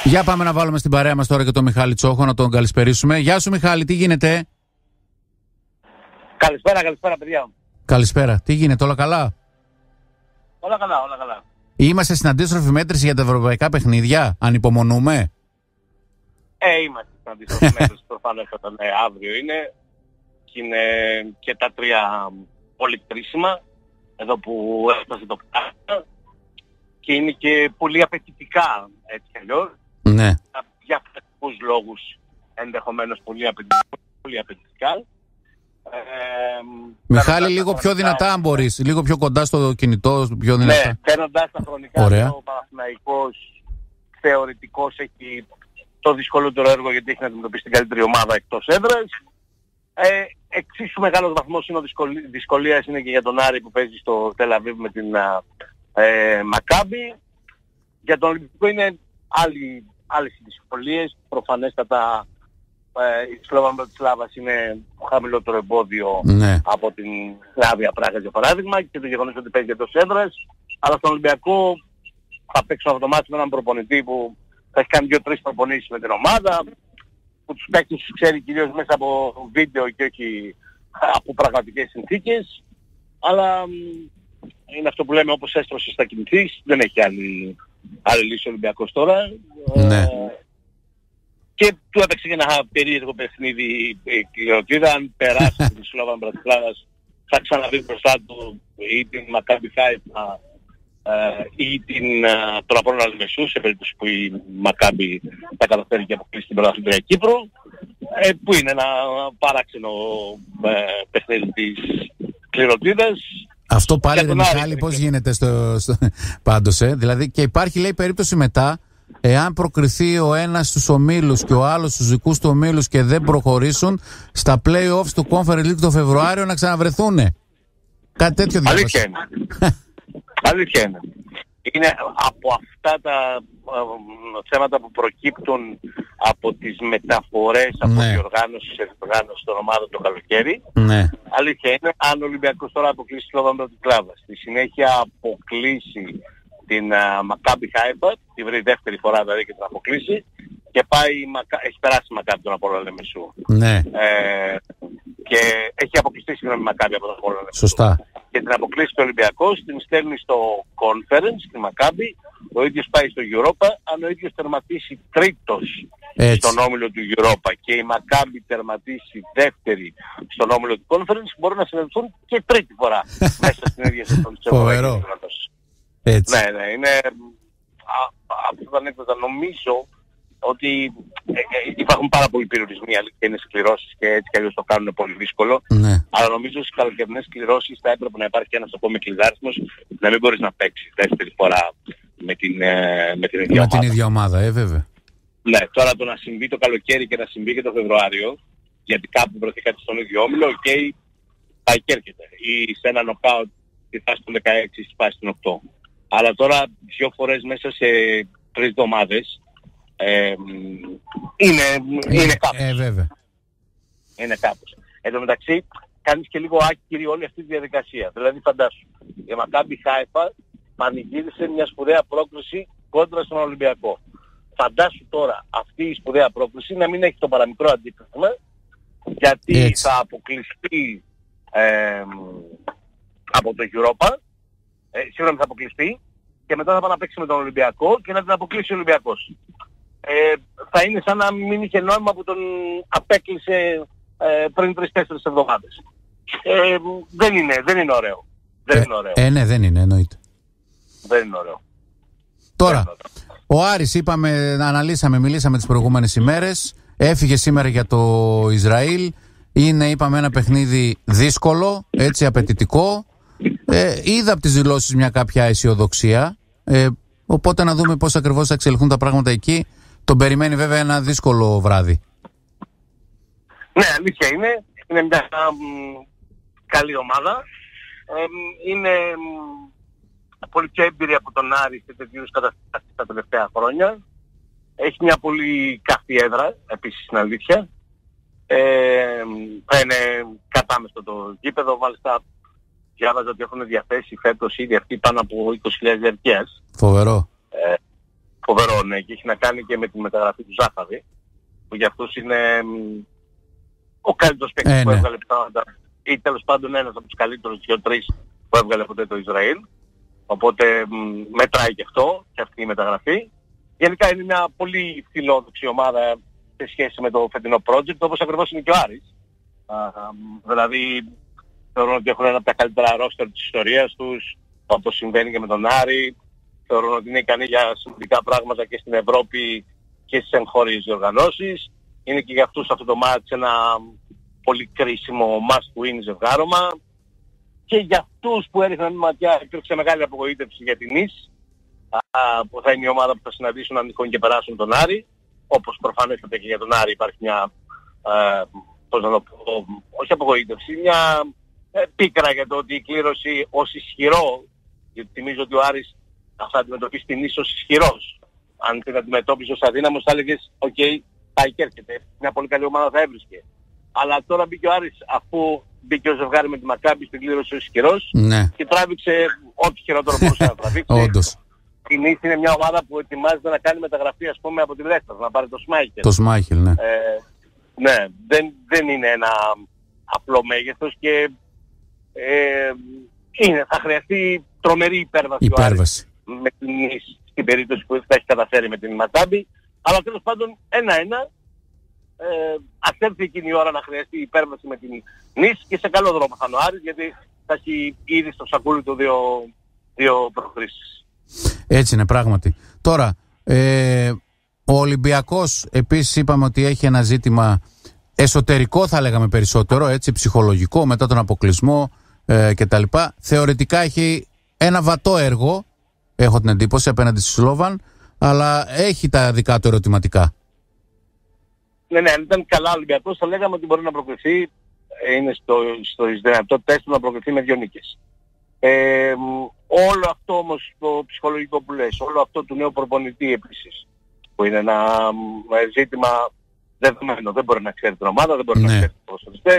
Για πάμε να βάλουμε στην παρέα μας τώρα και τον Μιχάλη Τσόχο, να τον καλησπερίσουμε. Γεια σου Μιχάλη, τι γίνεται? Καλησπέρα παιδιά. Καλησπέρα, τι γίνεται, όλα καλά? Όλα καλά. Είμαστε στην αντίστροφη μέτρηση για τα ευρωπαϊκά παιχνίδια, ανυπομονούμε? Είμαστε στην αντίστροφη μέτρηση, προφανώς αύριο είναι. Και είναι και τα τρία πολύ κρίσιμα, εδώ που έφτασε το πράγμα. Και είναι και πολύ απαιτητικά, έτσι κι αλλιώς. Ναι. Για αυτούς λόγους ενδεχομένως πολύ απαιτητικά. Μιχάλη, λίγο πιο δυνατά αν μπορείς, λίγο πιο κοντά στο κινητό, πιο δυνατά. Ναι, παίρνοντας τα χρονικά, ωραία. Ο Παναθηναϊκός θεωρητικός έχει το δυσκολότερο έργο, γιατί έχει να αντιμετωπίσει την καλύτερη ομάδα εκτός έδρας. Εξίσου μεγάλος βαθμός δυσκολίας είναι και για τον Άρη που παίζει στο Τελαβίβ με την Μακάμπι. Για τον Ολυμπιακό είναι άλλες δυσκολίες. Προφανέστατα η Σλόβαν Μπρατισλάβας είναι το χαμηλότερο εμπόδιο, ναι, από την Σλάβια Πράγας για παράδειγμα, και το γεγονός ότι παίζει εντός έδρας. Αλλά στον Ολυμπιακό θα παίξουν αυτομάτως με έναν προπονητή που θα έχει κάνει 2-3 προπονήσεις με την ομάδα, που τους παίκτες τους ξέρει κυρίως μέσα από βίντεο και όχι από πραγματικές συνθήκες. Αλλά είναι αυτό που λέμε, όπως έστρωσες θα κινηθείς, δεν έχει άλλη λύση ο Ολυμπιακός τώρα. Ναι. Και του έπαιξε και ένα περίεργο παιχνίδι η κληροτήρα. Αν περάσει την Σλόβαν Μπρατισλάβας θα ξαναβεί μπροστά του ή την Μακάμπι Χάιφα ή τον Απόλλωνα Λεμεσού, σε περίπτωση που η Μακάμπι θα καταφέρει και αποκλείσει την πρωταθλήτρια Κύπρου, που είναι ένα παράξενο παιχνίδι της κληροτήρας. Αυτό πάλι ρε Μιχάλη, πώς γίνεται πάντως, δηλαδή, και υπάρχει, λέει, περίπτωση μετά, εάν προκριθεί ο ένας στους ομίλους και ο άλλος στους δικούς του ομίλους και δεν προχωρήσουν στα play-offs του Conference League το Φεβρουάριο, να ξαναβρεθούνε. Κάτι τέτοιο διάβασα. Αλήθεια είναι. Είναι από αυτά τα θέματα που προκύπτουν από τις μεταφορές, από διοργάνωση σε διοργάνωση των ομάδων το καλοκαίρι. Ναι. Αλήθεια είναι, αν ο Ολυμπιακός τώρα αποκλείσει τη Σλόβαν Μπρατισλάβα, στη συνέχεια αποκλείσει την Μακάμπι Χάιφα, τη βρει δεύτερη φορά δηλαδή και την αποκλείσει, και έχει περάσει η Μακάμπι τον Απόλλωνα Λεμεσού. Ναι. Και έχει αποκλειστεί συγγνώμη η Μακάμπι από τον Απόλλωνα Λεμεσού. Σωστά. Και την αποκλείσει το Ολυμπιακός, την στέλνει στο Conference, στη Μακάμπι, ο ίδιος πάει στο Europa. Αν ο ίδιος τερματίσει τρίτος στον όμιλο του Europa και η Μακάμπι τερματίσει δεύτερη στον όμιλο του Conference, μπορούν να συναντηθούν και τρίτη φορά μέσα στην ίδια σεζόν της Ευρωπαϊκής. Ναι, είναι από τα ανέκδοτα. Νομίζω ότι υπάρχουν πάρα πολλοί περιορισμοί, αλήθεια είναι, σκληρώσεις και έτσι κι αλλιώς το κάνουν πολύ δύσκολο. Ναι. Αλλά νομίζω στις καλοκαιρινές σκληρώσεις θα έπρεπε να υπάρχει ένας ακόμη κλειδάριθμος, να μην μπορείς να παίξεις δεύτερη φορά με την ίδια ομάδα. Βέβαια. Ναι, τώρα το να συμβεί το καλοκαίρι και να συμβεί και το Φεβρουάριο, γιατί κάπου βρεθήκατε στον ίδιο όμιλο, πάει και έρχεται. Ή σε ένα νοκάουτ στη φάση του 16 στη φάση του 8. Αλλά τώρα 2 φορές μέσα σε 3 εβδομάδες είναι κάπως. Βέβαια. Είναι κάπως. Εν τω μεταξύ κάνεις και λίγο άκυρη όλη αυτή τη διαδικασία. Δηλαδή φαντάσου, η Μακάμπι Χάιφα πανηγύρισε μια σπουδαία πρόκριση κόντρα στον Ολυμπιακό. Φαντάσου τώρα αυτή η σπουδαία πρόκριση να μην έχει το παραμικρό αντίκρισμα, γιατί έτσι θα αποκλειστεί από το Europa, σίγουρα θα αποκλειστεί και μετά θα πάει να παίξει με τον Ολυμπιακό και να την αποκλείσει ο Ολυμπιακός. Θα είναι σαν να μην είχε νόημα που τον απέκλεισε πριν 3-4 εβδομάδες. Δεν είναι ωραίο. Ναι, δεν είναι, εννοείται. Δεν είναι ωραίο. Τώρα, ο Άρης, είπαμε, μιλήσαμε τις προηγούμενες ημέρες, έφυγε σήμερα για το Ισραήλ. Είναι, είπαμε, ένα παιχνίδι δύσκολο, έτσι, απαιτητικό. Είδα από τις δηλώσεις μια κάποια αισιοδοξία. Οπότε να δούμε πώς ακριβώς θα εξελιχθούν τα πράγματα εκεί. Τον περιμένει βέβαια ένα δύσκολο βράδυ. Ναι, αλήθεια είναι. Είναι μια καλή ομάδα. Είναι πολύ πιο έμπειρη από τον Άρη σε τέτοιους καταστάσεις τα τελευταία χρόνια. Έχει μια πολύ καυτή έδρα, επίσης στην αλήθεια. Θα είναι κατάμεστο το γήπεδο. Μάλιστα διάβαζα ότι έχουν διαθέσει φέτος ήδη αυτοί πάνω από 20.000 διαρκείας. Φοβερό. φοβερό, ναι, και έχει να κάνει και με τη μεταγραφή του Ζάχαρη, που για αυτούς είναι ο καλύτερος παίκτης που έβγαλε πιθανότατα, ή τέλος πάντων ένας από τους καλύτερους 2-3 που έβγαλε ποτέ το Ισραήλ. Οπότε μετράει και αυτό, και αυτή η μεταγραφή. Γενικά είναι μια πολύ φιλόδοξη ομάδα σε σχέση με το φετινό project, όπως ακριβώς είναι και ο Άρης. Δηλαδή θεωρούν ότι έχουν ένα από τα καλύτερα ρόστερ της ιστορίας τους, όπως συμβαίνει και με τον Άρη. Θεωρούν ότι είναι ικανοί για σημαντικά πράγματα και στην Ευρώπη και στις εγχώριες διοργανώσεις. Είναι και για αυτούς αυτό το μάτς ένα πολύ κρίσιμο must-win ζευγάρωμα. Και για αυτούς που έριχναν μια ματιά υπήρξε μεγάλη απογοήτευση για την Νις, που θα είναι η ομάδα που θα συναντήσουν αν τυχόν και περάσουν τον Άρη. Όπως προφανέστατα και για τον Άρη υπάρχει μια, πώς να το πω, όχι απογοήτευση, μια πίκρα για το ότι η κλήρωση ως ισχυρό, γιατί θυμίζω ότι ο Άρης θα αντιμετωπίσει την Νις ως ισχυρός. Αν την αντιμετώπιζε ως αδύναμος θα έλεγες «ΟΚ, πάει και έρχεται, μια πολύ καλή ομάδα θα έβρισκε». Αλλά τώρα μπήκε ο Άρης, αφού μπήκε ο ζευγάρι με τη Μακάμπη στην κλήρωση ως ισχυρός, και τράβηξε ό,τι χειρότερο μπορούσε να τραβήξει. Όντως. Η Νις είναι μια ομάδα που ετοιμάζεται να κάνει μεταγραφή, ας πούμε, από τη Λέστερ, να πάρει το Σμάιχελ. Το Σμάιχελ, ναι. Ναι, δεν είναι ένα απλό μέγεθος και θα χρειαστεί τρομερή υπέρβαση. Ο Άρης με την Νις στην περίπτωση που θα έχει καταφέρει με την Μακάμπη. Αλλά τέλος πάντων 1-1. Ας έρθει εκείνη η ώρα να χρειαστεί υπέρβαση με την Νις και σε καλό δρόμο θα είναι ο Άρης, γιατί θα έχει ήδη στο σακούλι του δύο προκρίσεις. Έτσι είναι πράγματι. Τώρα, ο Ολυμπιακός επίσης είπαμε ότι έχει ένα ζήτημα εσωτερικό, θα λέγαμε περισσότερο, έτσι, ψυχολογικό, μετά τον αποκλεισμό κτλ. Θεωρητικά έχει ένα βατό έργο, έχω την εντύπωση, απέναντι στη Σλόβαν, αλλά έχει τα δικά του ερωτηματικά. Ναι, αν ήταν καλά ο Ολυμπιακός θα λέγαμε ότι μπορεί να προκριθεί, είναι στο δυνατότητες του να προκριθεί με 2 νίκες. Όλο αυτό όμως το ψυχολογικό που λες, όλο αυτό του νέου προπονητή επίσης, που είναι ένα ζήτημα δεδομένο, δεν μπορεί να ξέρει την ομάδα, δεν μπορεί να ξέρει τους προσωπιστές,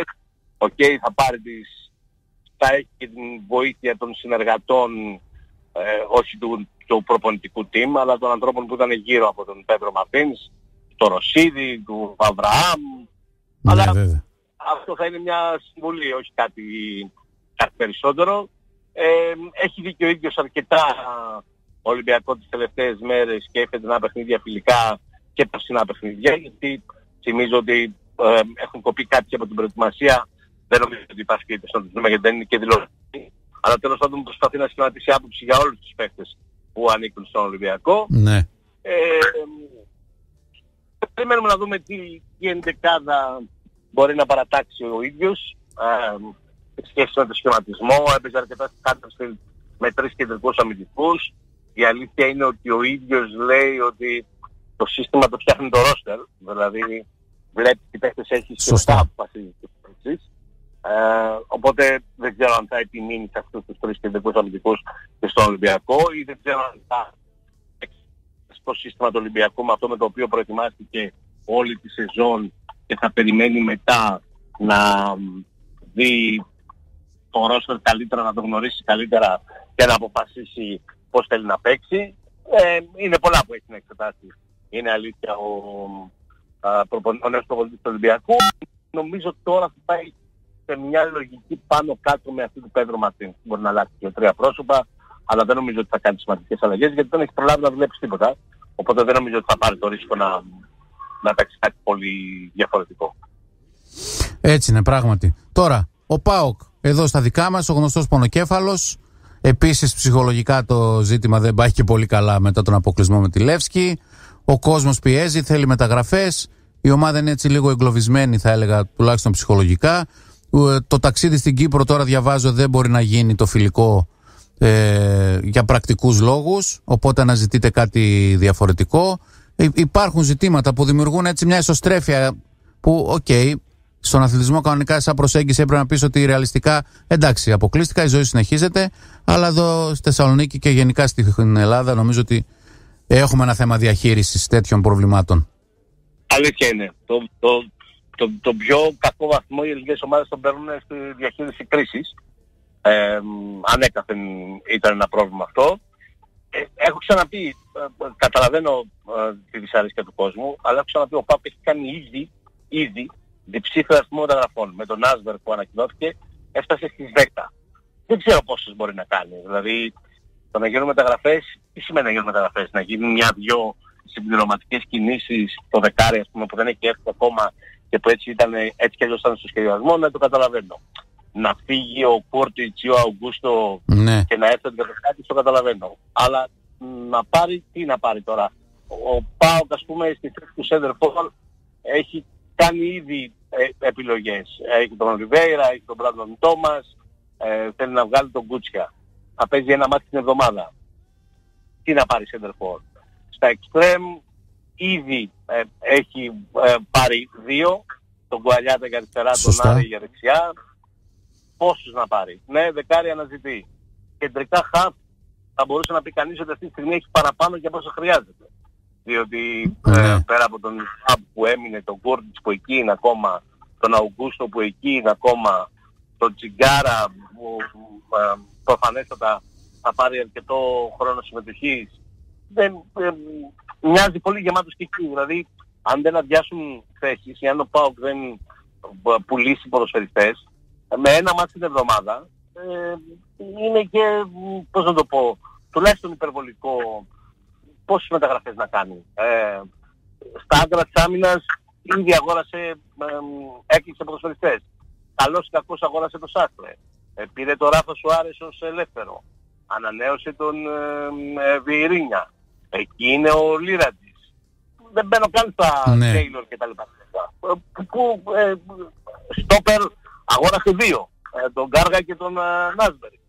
θα έχει και την βοήθεια των συνεργατών, όχι του προπονητικού team, αλλά των ανθρώπων που ήταν γύρω από τον Πέτρο Μαρτίνς, το Ρωσίδη, του Αβραάμ, αλλά αυτό θα είναι μια συμβουλή, όχι κάτι περισσότερο. Έχει δει και ο ίδιος αρκετά ο Ολυμπιακός τις τελευταίες μέρες και έφερε παιχνίδια φιλικά και περσινά παιχνίδια, γιατί θυμίζω ότι έχουν κοπεί κάποιοι από την προετοιμασία, δεν νομίζω ότι υπάρχει και στον δούμε γιατί δεν είναι και δηλώσει, αλλά τέλος πάντων προσπαθεί να σχηματίσει άποψη για όλους τους παίκτες που ανήκουν στον Ολυμπιακό. Ναι. Περιμένουμε να δούμε τι ενδεκάδα μπορεί να παρατάξει ο ίδιος σε σχέση με το σχηματισμό. Έπαιζε αρκετά στη Χάντερσφιλντ με 3 κεντρικούς αμυντικούς. Η αλήθεια είναι ότι ο ίδιος λέει ότι το σύστημα το φτιάχνει το ρόστερ, δηλαδή βλέπει τι παίκτες έχει σωστά αποφασίζει τις εξής. Οπότε δεν ξέρω αν θα επιμείνει σε αυτούς τους 3 κεντρικούς αμυντικούς και στον Ολυμπιακό, ή δεν ξέρω αν θα στο σύστημα του Ολυμπιακού με αυτό με το οποίο προετοιμάστηκε όλη τη σεζόν και θα περιμένει μετά να δει το ρόστερ καλύτερα, να το γνωρίσει καλύτερα και να αποφασίσει πώς θέλει να παίξει. Είναι πολλά που έχει να εξετάσει. Είναι αλήθεια ο νέος προπονητής του Ολυμπιακού. Νομίζω τώρα θα πάει σε μια λογική πάνω κάτω με αυτή του Πέτρο Μαρτίνς. Μπορεί να αλλάξει και 3 πρόσωπα, αλλά δεν νομίζω ότι θα κάνει σημαντικές αλλαγές, γιατί δεν έχει προλάβει να δουλέψει τίποτα. Οπότε δεν νομίζω ότι θα πάρει το ρίσκο να παίξει κάτι πολύ διαφορετικό. Έτσι είναι πράγματι. Τώρα, ο ΠΑΟΚ εδώ στα δικά μας, ο γνωστός πονοκέφαλος. Επίσης ψυχολογικά το ζήτημα δεν πάει και πολύ καλά μετά τον αποκλεισμό με τη Λεύσκη. Ο κόσμος πιέζει, θέλει μεταγραφές. Η ομάδα είναι έτσι λίγο εγκλωβισμένη, θα έλεγα, τουλάχιστον ψυχολογικά. Το ταξίδι στην Κύπρο τώρα διαβάζω δεν μπορεί να γίνει το φιλικό για πρακτικούς λόγους, οπότε αναζητείτε κάτι διαφορετικό. Υπάρχουν ζητήματα που δημιουργούν έτσι μια ισοστρέφεια που στον αθλητισμό κανονικά σαν προσέγγιση έπρεπε να πεις ότι ρεαλιστικά εντάξει, αποκλείστηκα, η ζωή συνεχίζεται, αλλά εδώ στη Θεσσαλονίκη και γενικά στην Ελλάδα νομίζω ότι έχουμε ένα θέμα διαχείρισης τέτοιων προβλημάτων. Αλήθεια είναι. Το πιο κακό βαθμό οι ελληνικές ομάδες τον παίρνουν στη διαχείριση κρίσης. Ανέκαθεν ήταν ένα πρόβλημα αυτό. έχω ξαναπεί, καταλαβαίνω τη δυσαρέσκεια του κόσμου, αλλά έχω ξαναπεί ο ΠΑΟΚ έχει κάνει ήδη διψήφιο αριθμό μεταγραφών. Με τον Άσβερ που ανακοινώθηκε έφτασε στις 10. Δεν ξέρω πόσες μπορεί να κάνει. Δηλαδή, το να γίνουν μεταγραφές, τι σημαίνει να γίνουν μεταγραφές? Να γίνουν μια-δυο συμπληρωματικές κινήσεις στο δεκάρι, ας πούμε, που δεν έχει έρθει ακόμα και που έτσι κι αλλιώς ήταν στο σχεδιασμό, να το καταλαβαίνω. Να φύγει ο Κόρτιτς ή ο Αουγκούστο και να έρθει το δεκάρι, το καταλαβαίνω. Αλλά να πάρει, τι να πάρει τώρα? Ο ΠΑΟΚ, ας πούμε, στη θέση του Σέντερφορ έχει κάνει ήδη επιλογές. Έχει τον Ριβέιρα, έχει τον Μπράντον Τόμας, θέλει να βγάλει τον Κούτσια. Θα παίζει ένα μάτι την εβδομάδα. Τι να πάρει Σέντερφορ? Στα εξτρέμ ήδη έχει πάρει 2, τον Κουαλιάτα για αριστερά, τον Άρη για δεξιά. Πόσους να πάρει? Ναι, δεκάρι αναζητεί. Κεντρικά χαφ θα μπορούσε να πει κανείς ότι αυτή τη στιγμή έχει παραπάνω και από όσο χρειάζεται. Διότι πέρα από τον Χαμπ που έμεινε, τον Κόρτιτς που εκεί είναι ακόμα, τον Αουγκούστο που εκεί είναι ακόμα, τον Τσιγκάρα που προφανέστατα θα πάρει αρκετό χρόνο συμμετοχής, μοιάζει πολύ γεμάτος και εκεί. Δηλαδή, αν δεν αδειάσουν θέσεις ή αν ο ΠΑΟΚ δεν πουλήσει ποδοσφαιριστές, με ένα μάτι την εβδομάδα, είναι και, πώς να το πω, τουλάχιστον υπερβολικό πόσες μεταγραφές να κάνει. Στα άκρα της άμυνας ήδη αγόρασε, έκλεισε ποδοσφαιριστές. Καλώς ή κακώς αγόρασε το Σάστρε. Πήρε το Ράφα Σουάρες ως ελεύθερο. Ανανέωσε τον Βιερίνια. Εκεί είναι ο Λίρατζης. Δεν μπαίνω καν στα Τέιλορ και τα λοιπά. Στόπερ αγόρασε 2. Τον Γκάργα και τον Νάσμπεργκ.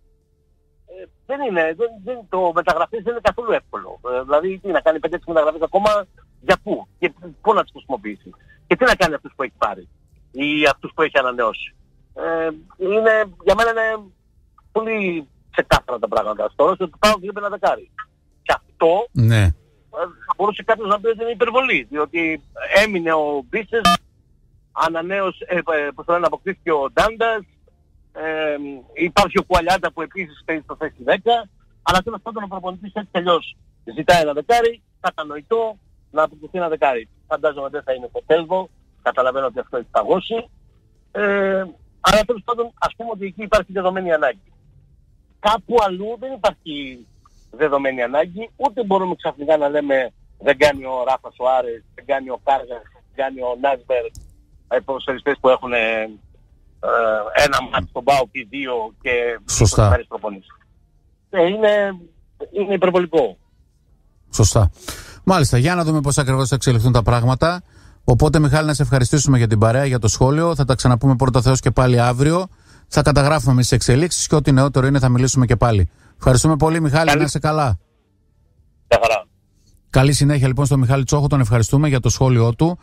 Το μεταγραφές δεν είναι καθόλου εύκολο. Δηλαδή τι να κάνει 5-6 μεταγραφές ακόμα, για πού και πού να τις χρησιμοποιήσει. Και τι να κάνει αυτούς που έχει πάρει ή αυτούς που έχει ανανεώσει. Για μένα είναι πολύ ξεκάθαρα τα πράγματα. Στο ρόστερ του ΠΑΟΚ λείπει ένα δεκάρι. Και αυτό θα μπορούσε κάποιος να πει ότι είναι υπερβολή. Διότι έμεινε ο Μπίσες, ανανέωσε, αποκτήθηκε ο Ντάντας, υπάρχει ο Κουαλιάτα που επίσης παίζει στο θέση 10, αλλά τέλος πάντων ο προπονητής έτσι αλλιώς ζητάει ένα δεκάρι, κατανοητό να αποκτηθεί ένα δεκάρι. Φαντάζομαι δεν θα είναι το Τέλβο, καταλαβαίνω ότι αυτό έχει παγώσει, αλλά τέλος πάντων ας πούμε ότι εκεί υπάρχει δεδομένη ανάγκη. Κάπου αλλού δεν υπάρχει δεδομένη ανάγκη, ούτε μπορούμε ξαφνικά να λέμε δεν κάνει ο Ράφα Σουάρες, δεν κάνει ο Κάργας, δεν κάνει ο Νάσμπερ, ποδοσφαιριστές που έχουν ένα μάτι στον ΠΑΟΚ ή 2 και 20 μέρες προπονήσεις. Είναι υπερβολικό. Σωστά. Μάλιστα, για να δούμε πώς ακριβώς θα εξελιχθούν τα πράγματα. Οπότε, Μιχάλη, να σε ευχαριστήσουμε για την παρέα, για το σχόλιο. Θα τα ξαναπούμε πρώτα Θεός και πάλι αύριο. Θα καταγράφουμε εμείς τις εξελίξεις και ό,τι νεότερο είναι θα μιλήσουμε και πάλι. Ευχαριστούμε πολύ, Μιχάλη. Να είσαι καλά. Καλή συνέχεια λοιπόν στον Μιχάλη Τσόχο. Τον ευχαριστούμε για το σχόλιο του.